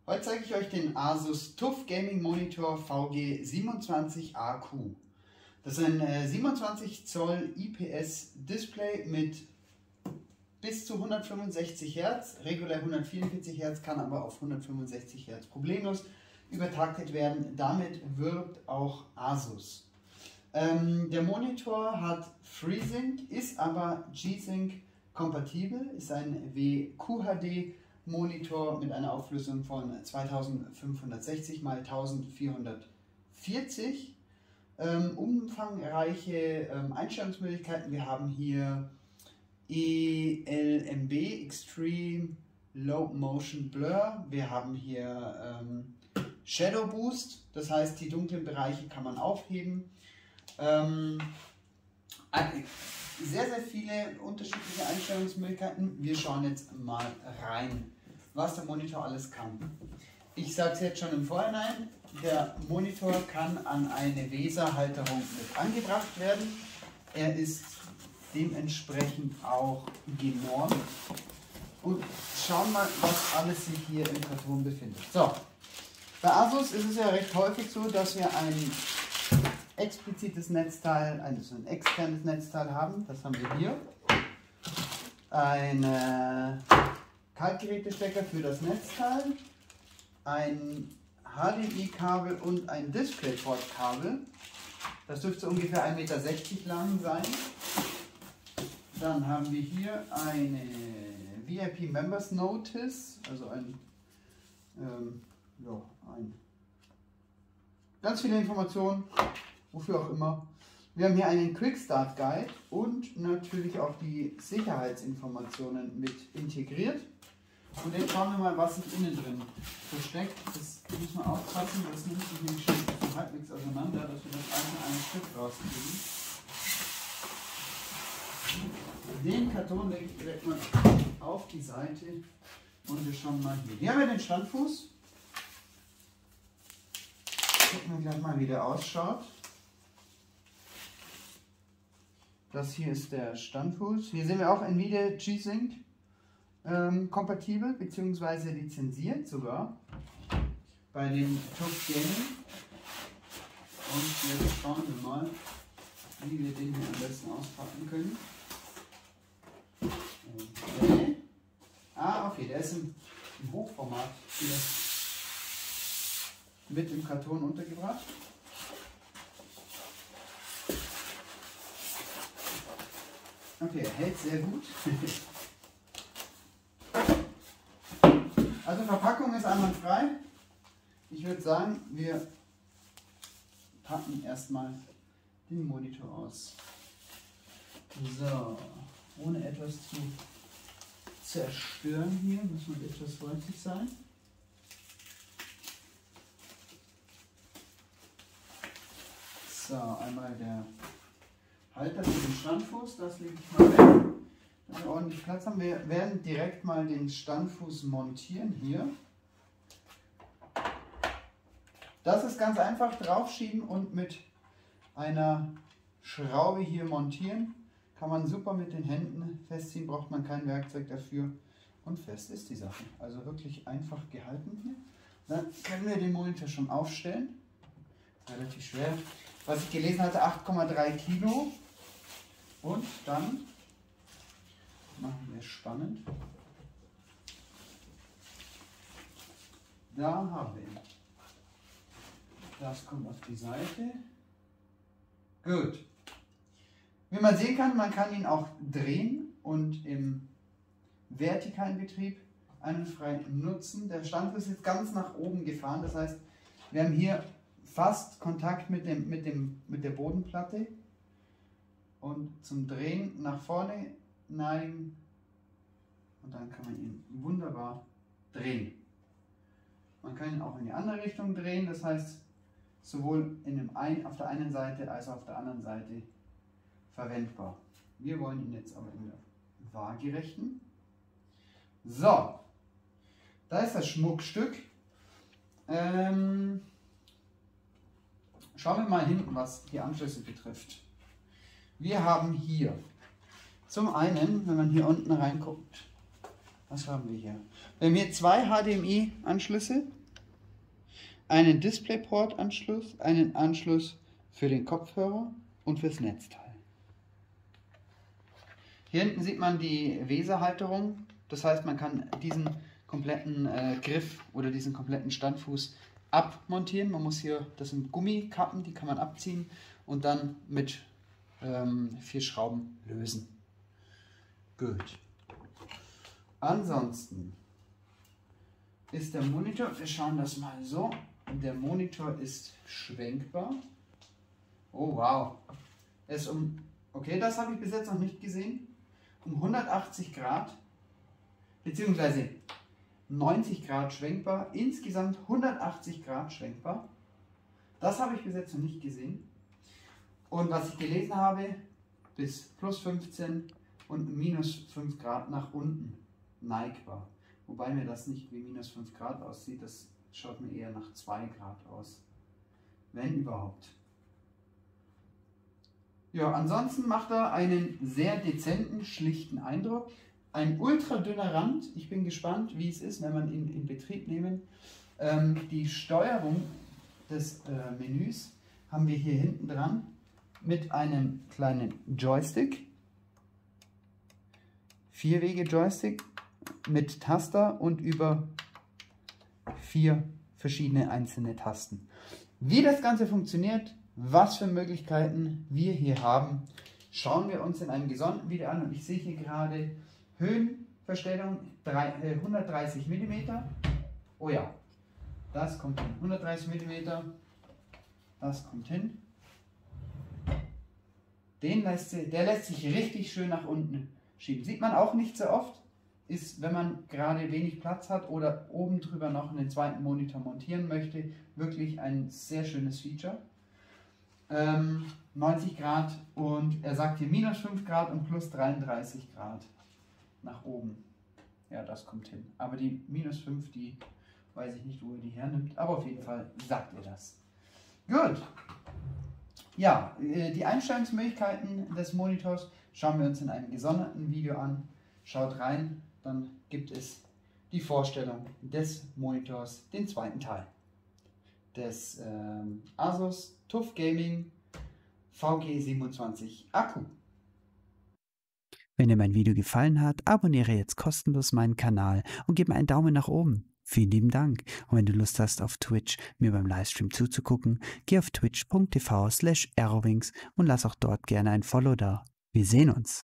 Heute zeige ich euch den Asus TUF Gaming Monitor VG27AQ. Das ist ein 27 Zoll IPS Display mit bis zu 165 Hertz, regulär 144 Hertz, kann aber auf 165 Hertz problemlos übertaktet werden. Damit wirbt auch Asus. Der Monitor hat FreeSync, ist aber G-Sync kompatibel, ist ein WQHD Monitor mit einer Auflösung von 2560 x 1440. Umfangreiche Einstellungsmöglichkeiten. Wir haben hier ELMB, Extreme Low Motion Blur. Wir haben hier Shadow Boost, das heißt, die dunklen Bereiche kann man aufheben. Sehr, sehr viele unterschiedliche Einstellungsmöglichkeiten. Wir schauen jetzt mal rein, was der Monitor alles kann. Ich sage es jetzt schon im Vorhinein, der Monitor kann an eine Weser-Halterung mit angebracht werden. Er ist dementsprechend auch genormt. Und schauen wir mal, was alles sich hier im Karton befindet. So, bei Asus ist es ja recht häufig so, dass wir ein explizites Netzteil, also ein externes Netzteil haben. Das haben wir hier. Ein Kaltgerätestecker für das Netzteil, ein HDMI-Kabel und ein DisplayPort-Kabel. Das dürfte ungefähr 1,60 Meter lang sein. Dann haben wir hier eine VIP Members Notice, also ganz viele Informationen, wofür auch immer. Wir haben hier einen Quick Start Guide und natürlich auch die Sicherheitsinformationen mit integriert. Und jetzt schauen wir mal, was sich innen drin versteckt. Das muss man aufpassen, das nimmt sich nämlich schon halbwegs auseinander, dass wir das alles in einem Stück rauskriegen. Den Karton lege ich direkt mal auf die Seite und wir schauen mal hier. Hier haben wir den Standfuß. Gucken wir gleich mal, wie der ausschaut. Das hier ist der Standfuß. Hier sehen wir auch Nvidia G-Sync kompatibel bzw. lizenziert sogar bei dem TUF Gaming. Und jetzt schauen wir mal, wie wir den hier am besten auspacken können. Okay. Okay, der ist im Hochformat hier mit im Karton untergebracht. Okay, er hält sehr gut. Also Verpackung ist einwandfrei. Ich würde sagen, wir packen erstmal den Monitor aus. So, ohne etwas zu zerstören hier, muss man etwas freundlich sein. So, einmal der Halter für den Standfuß, das lege ich mal weg. Wenn wir ordentlich Platz haben, wir werden direkt mal den Standfuß montieren hier. Das ist ganz einfach, draufschieben und mit einer Schraube hier montieren. Kann man super mit den Händen festziehen, braucht man kein Werkzeug dafür. Und fest ist die Sache. Also wirklich einfach gehalten hier. Dann können wir den Monitor schon aufstellen. Relativ schwer. Was ich gelesen hatte, 8,3 Kilo. Und dann machen wir es spannend. Da haben wir ihn. Das kommt auf die Seite. Gut. Wie man sehen kann, man kann ihn auch drehen und im vertikalen Betrieb einwandfrei nutzen. Der Standfuß ist jetzt ganz nach oben gefahren. Das heißt, wir haben hier fast Kontakt mit der Bodenplatte. Und zum Drehen nach vorne neigen und dann kann man ihn wunderbar drehen. Man kann ihn auch in die andere Richtung drehen, das heißt sowohl auf der einen Seite als auch auf der anderen Seite verwendbar. Wir wollen ihn jetzt aber in der waagerechten. So, da ist das Schmuckstück. Schauen wir mal hinten, was die Anschlüsse betrifft. Wir haben hier zum einen, wenn man hier unten reinguckt, was haben wir hier? Wir haben hier zwei HDMI-Anschlüsse einen DisplayPort-Anschluss, einen Anschluss für den Kopfhörer und fürs Netzteil. Hier hinten sieht man die Weserhalterung, das heißt, man kann diesen kompletten Griff oder diesen kompletten Standfuß abmontieren. Man muss hier, das sind Gummikappen, die kann man abziehen und dann mit 4 Schrauben lösen. Gut. Ansonsten ist der Monitor, wir schauen das mal so, der Monitor ist schwenkbar. Oh wow. Er ist okay, das habe ich bis jetzt noch nicht gesehen, um 180 Grad beziehungsweise 90 Grad schwenkbar, insgesamt 180 Grad schwenkbar. Das habe ich bis jetzt noch nicht gesehen. Und was ich gelesen habe, bis plus 15 und minus 5 Grad nach unten neigbar. Wobei mir das nicht wie minus 5 Grad aussieht, das schaut mir eher nach 2 Grad aus. Wenn überhaupt. Ja, ansonsten macht er einen sehr dezenten, schlichten Eindruck. Ein ultra dünner Rand. Ich bin gespannt, wie es ist, wenn man ihn in Betrieb nehmen. Die Steuerung des Menüs haben wir hier hinten dran mit einem kleinen Joystick. 4-Wege-Joystick mit Taster und über 4 verschiedene einzelne Tasten. Wie das Ganze funktioniert, was für Möglichkeiten wir hier haben, schauen wir uns in einem gesonderten Video an. Und ich sehe hier gerade Höhenverstellung 130 mm. Oh ja, das kommt hin. 130 mm, das kommt hin. Der lässt sich richtig schön nach unten schieben. Sieht man auch nicht so oft, ist, wenn man gerade wenig Platz hat oder oben drüber noch einen zweiten Monitor montieren möchte, wirklich ein sehr schönes Feature. 90 Grad und er sagt hier minus 5 Grad und plus 33 Grad nach oben. Ja, das kommt hin. Aber die minus 5, die weiß ich nicht, wo er die hernimmt, aber auf jeden Fall sagt er das. Gut. Ja, die Einstellungsmöglichkeiten des Monitors schauen wir uns in einem gesonderten Video an. Schaut rein, dann gibt es die Vorstellung des Monitors, den zweiten Teil des Asus TUF Gaming VG27 Akku. Wenn dir mein Video gefallen hat, abonniere jetzt kostenlos meinen Kanal und gib mir einen Daumen nach oben. Vielen lieben Dank. Und wenn du Lust hast, auf Twitch mir beim Livestream zuzugucken, geh auf twitch.tv/Aerowings und lass auch dort gerne ein Follow da. Wir sehen uns.